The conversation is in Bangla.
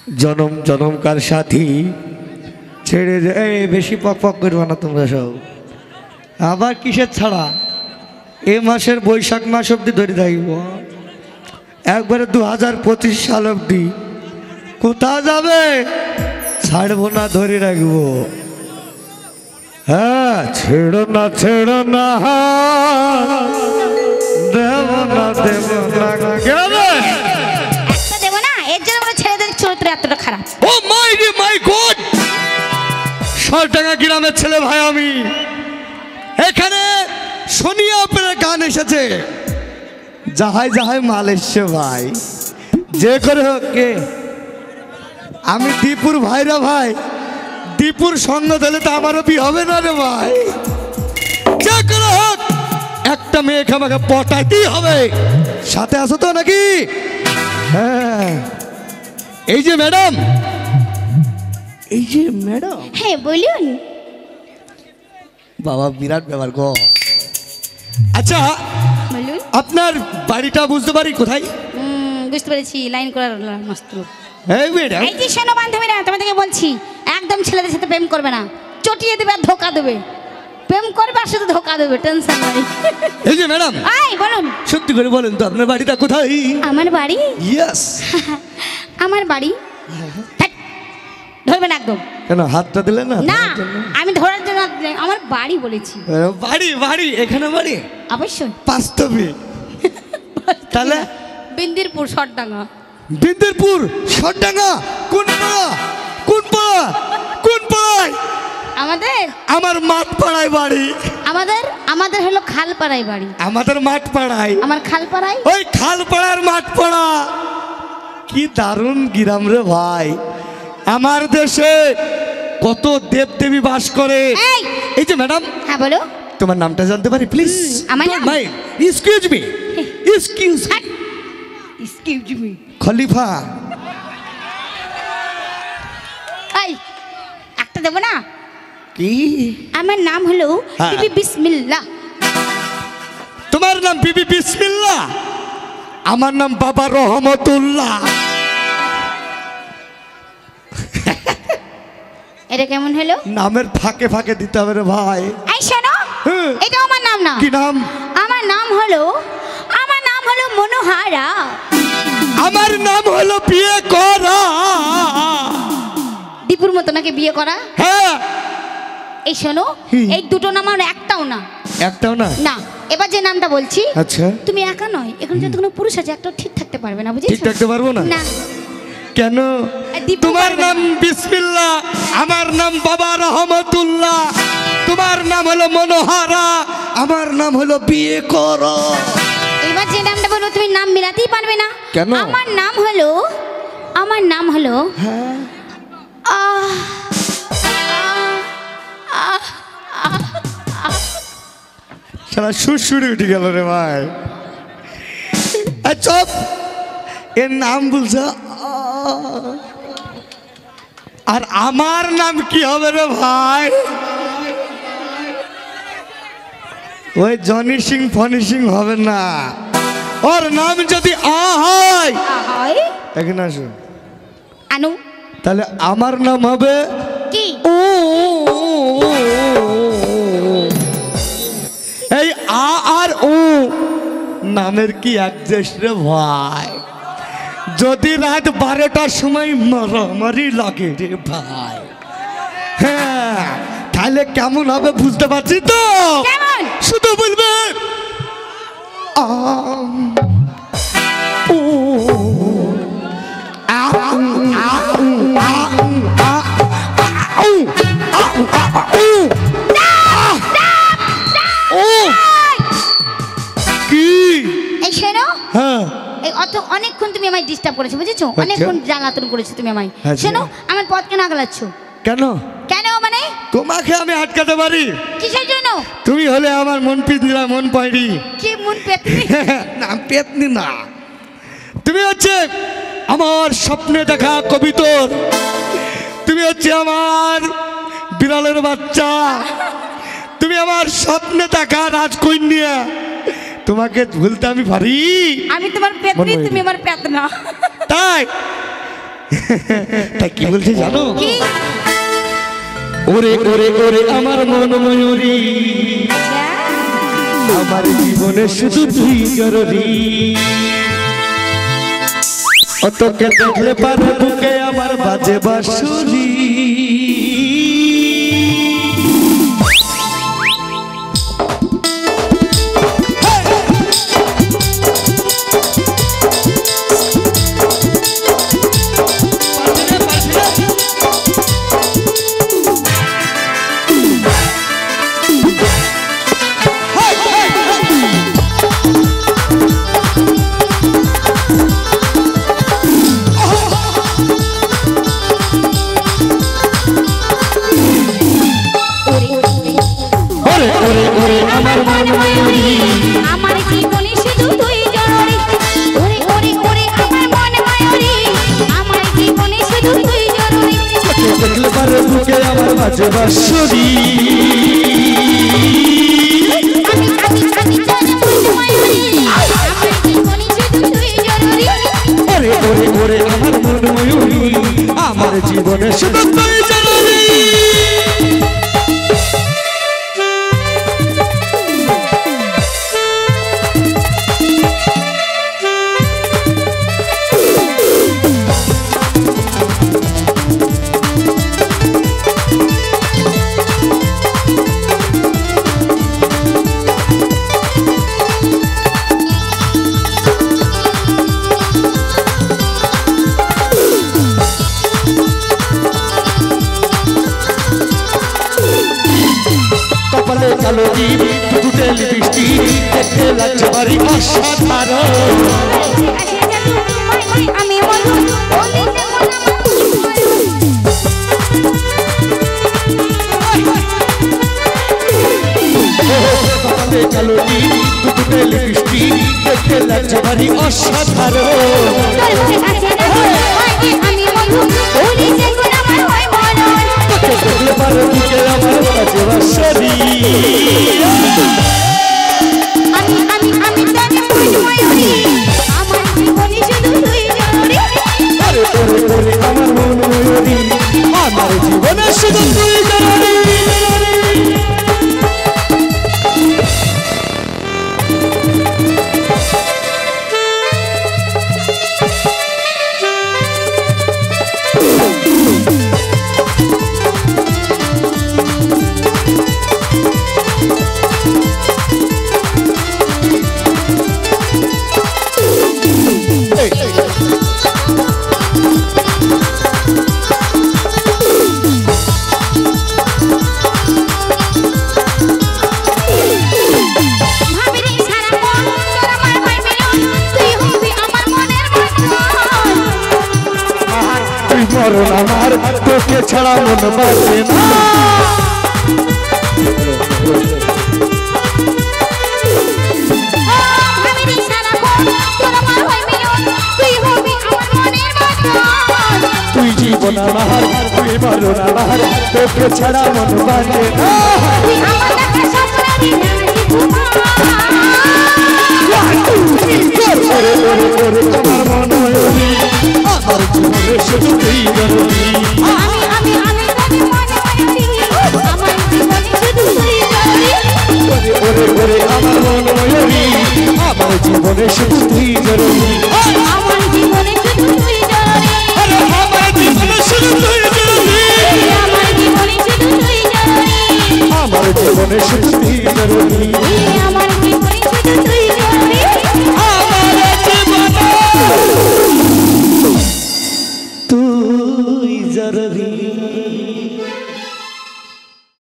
জনম জনমকার সাথী ছেড়ে যায় বেশি পক পক করবে না তোমরা সব। আবার কিসের ছাড়া এ মাসের বৈশাখ মাস অবধি ধরে থাকবো, একবারে 2025 সাল অবধি। কোথা যাবে ছাড়বো না, ধরে রাখবো। হ্যাঁ, ছেড়ো না দেব না গেলে একটা দেব না, এর জন্য আমরা ছেলেদের চরিত্র এতটা খারাপ। ও মাই গড, সরডাঙ্গা গ্রামের ছেলে ভাই আমি। এখানে সোনিয়া অপেরার গান এসেছে, যাহাই যাহাই মাল এসছে ভাই, যে করে হোক। কে আমি দীপুর ভাইরা ভাই, দীপুর সঙ্গ দিলে তো আমারও বিয়ে হবে না রে ভাই। যে করে হোক একটা মেয়েকে আমাকে পটাইতেই হবে। সাথে আসো তো নাকি? হ্যাঁ, এই যে ম্যাডাম, এই যে ম্যাডাম। হ্যাঁ বলুন। বাবা বিরাট ব্যাপার গো। আচ্ছা বলুন। আপনার বাড়িটা বুঝতে পারি কোথায়? বুঝতে পেরেছি, লাইন করার মস্ত। এই ম্যাডাম, এই যে শোনো বান্ধবীরা, তোমাদেরকে বলছি একদম ছেলেদের সাথে প্রেম করবে না, চটিয়ে দেবে আর ধোকা দেবে। প্রেম করবে আর শুধু ধোকা দেবে, টেনশন নাই। এই যে ম্যাডাম, আই বলুন। সত্যি করে বলেন তো আপনার বাড়িটা কোথায়? আমার বাড়ি? ইয়েস। আমার বাড়ি ধরবে না একদম। কেন হাতটা দিলে না? না, আমি ধরার জন্য আমার বাড়ি বলেছি। বাড়ি বাড়ি এখানে বাড়ি? অবশ্যই। বাস্তবে? তাহলে বিন্দিরপুর সরডাঙ্গা। বিন্দিরপুর সরডাঙ্গা? কোন পাড়া? কোন পাড়া? কোন পাড়ায়? আমাদের আমার মাঠ পাড়ায় বাড়ি। আমাদের হলো খালপাড়ায় বাড়ি। আমাদের মাঠ পাড়ায়। আমার খালপাড়ায়? ওই খালপাড়ার মাঠ পাড়া। কি দারুণ গ্রাম রে ভাই। আমার দেশে কত দেবদেবী বাস করে। এই যে ম্যাডাম। হ্যাঁ বলো। তোমার নামটা জানতে পারি প্লিজ? আমার নাম? Excuse me. Excuse me. Khalifa. এই একটা দেব না? কি? আমার নাম হলো বিবি বিসমিল্লাহ। তোমার নাম বিবি বিসমিল্লাহ? আমার নাম বাবা রহমতুল্লাহ। এটা কেমন হলো? নামের ফাঁকে ফাঁকে দিতে হবে রে ভাই। এই শোনো, এটা আমার নাম না। কি নাম? আমার নাম হলো মনোহারা। আমার নাম হলো বিয়ে করা। দীপুর মতো নাকি বিয়ে করা? হ্যাঁ। এই শোনো, এই দুটো নাম আমার একটাও না। একটাও না? না। এবার যে নামটা বলছি, আচ্ছা, তুমি একা নয়, এখানে যত কোনো পুরুষ আছে একটাও ঠিক থাকতে পারবে না, বুঝেছো? ঠিক থাকতে পারবো না? না। কেন? তোমার নাম বিসমিল্লাহ, আমার নাম বাবা রহমতুল্লাহ, তোমার নাম হলো মনোহারা, আমার নাম হলো বিয়ে করা। এবার যে নামটা বলবো তুমি নাম মিলাতেই পারবে না। কেন? আমার নাম হলো হ্যাঁ, সারা সুরসুরি উঠে গেল রে ভাই। চপ, এর নাম বলছে। আর আমার নাম কি হবে রে ভাই? ওই জনি সিং ফনি সিং হবে না, ওর নাম যদি হয়। এখানে আসুন। আনু। তাহলে আমার নাম হবে কি? এই আর ও নামের কি অ্যাডজাস্ট রে ভাই? যদি রাত 12টার সময় মারামারি লাগে রে ভাই, হ্যাঁ, তাহলে কেমন হবে বুঝতে পারছি তো? শুধু বলবে অনেকক্ষণ তুমি আমায় ডিস্টার্ব করেছো, বুঝেছো? অনেকক্ষণ জ্বালাতন করেছো তুমি আমায়। শোনো, আমার পথ কেন আগলাচ্ছ? কেন? কেন মানে? তোমাকে আমি আটকাতে পারি? কিসের জন্য? তুমি হলে আমার মন পিতরা, মন পাইরি। কি মন পেতনি? না, পেতনি না, তুমি হচ্ছে আমার স্বপ্নে দেখা কবিতর। তুমি হচ্ছে আমার বিড়ালের বাচ্চা। তুমি আমার স্বপ্নে দেখা রাজকন্যা। তোমাকে ভুলতে আমি পারি? আমি তোমার পেতনি, তুমি আমার পেতনা। তাই তা কি বলছে জানো? কি? ওরে ওরে ওরে আমার মন ময়ূরী, আচ্ছা, আমার জীবনে শুধু তুই জরুরি। ও তোকে দেখলে পারে বুকে আমার বাজে বাঁশুরি। আমার মন ময়ূরী, আমার জীবনে শুধু তুই জরুরি। ওরে ওরে ওরে আমার মন ময়ূরী, আমার জীবনে শুধু তুই জরুরি। দেখলে পারে বুকে আমার বাজে বাঁশুরি। আমি তোর মন ময়ূরী, আমার জীবনে শুধু তুই জরুরি। ওরে ওরে ওরে আমার মন ময়ূরী, আমার জীবনে শুধু তুই জরুরি। কপালে কালো টিপ, দুটে লিপস্টিক, দেখতে লাগছে ভারী অসাধারণ। আসে জাদু মাই মাই আমি মধু, ওলি যেমন আমার কপালে কালো টিপ, দুটে লিপস্টিক, দেখতে লাগছে ভারী অসাধারণ। তোর কাছে জাদু মাই মাই আমি মধু, ওলি যেমন আমার হয় মরণ। তোকে দেখলে পারে বুকে আমার বাজে বাঁশুরি। আমি তোর মন ময়ূরী, আমার জীবনে শুধু তুই জরুরি। ওরে ওরে ওরে আমার মন ময়ূরী, আমার জীবনে শুধু তুই জরুরি। ভাবিনি সারাক্ষণ তোর আমার হয় মিলন, তুই হবি আমার মনের মতন। তুই মরণ আমার, তোকে ছাড়া মন বাঁচে না। ভাবিনি সারাক্ষণ তোর আমার হয় মিলন, তুই হবি আমার মনের মতন। তুই জীবন আমার, তুই মরণ আমার, তোকে ছাড়া মন বাঁচে না। তুই আমার দেখা স্বপ্নারি জানি ঘুমা। ওরে ওরে ওরে আমার মন ময়ূরী, আমার জীবনে শুধু তুই জরুরি। আমি তোর মন ময়ূরী, আমার জীবনে শুধু তুই জরুরি। ওরে ওরে ওরে আমার মন ময়ূরী, আমার জীবনে শুধু তুই জরুরি। আমার জীবনে শুধু তুই জরুরি। আমার জীবনে শুধু তুই জরুরি। আমার জীবনে শুধু তুই জরুরি। আমার জীবনে শুধু তুই জরুরি। আমার জীবনে শুধু তুই জরুরি। তুই জরুরি।